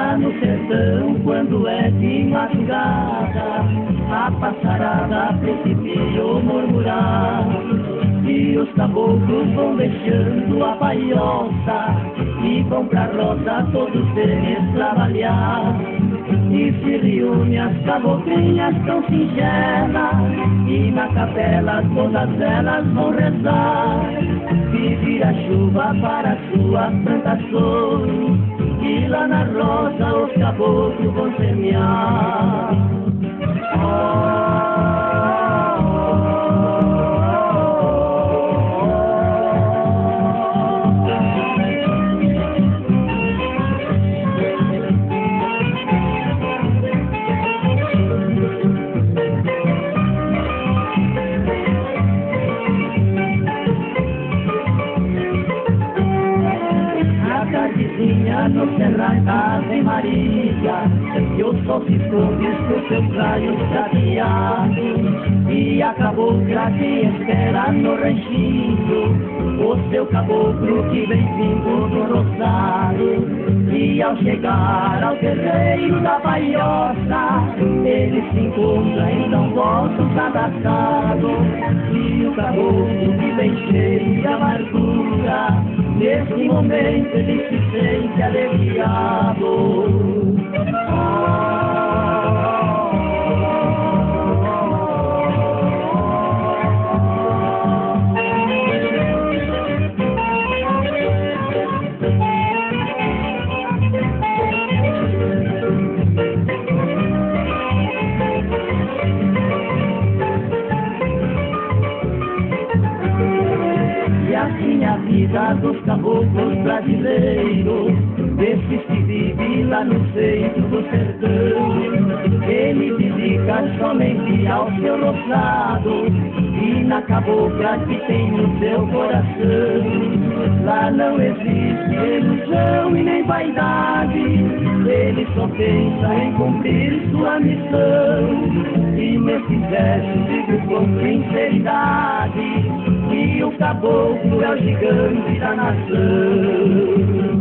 lá no sertão, quando é de madrugada, a passarada principiou murmurar, e os caboclos vão deixando a palhoça e vão pra roça todos eles trabalhar. E se reúne as caboclinhas tão singelas, e na capela todas elas vão rezar, e vira chuva para suas plantações, e lá na roça os caboclos vão semear. No cerrar da Ave Maria, e o sol se esconde com seus raios prateados, e a cabocla que espera no ranchinho o seu caboclo que vem vindo do roçado. E ao chegar ao terreiro da palhoça, eles se encontram em São Votos adaptado, e o caboclo que vem cheio de amargura, nesse momento ele se sente aliviado. E assim a vida dos caboclos brasileiros, desses que vivem lá no centro do sertão, ele dedica somente ao seu roçado e na cabocla que tem no seu coração. Lá não existe ilusão e nem vaidade, ele só pensa em cumprir sua missão. E nesse verso digo com sinceridade que o caboclo é o gigante da nação.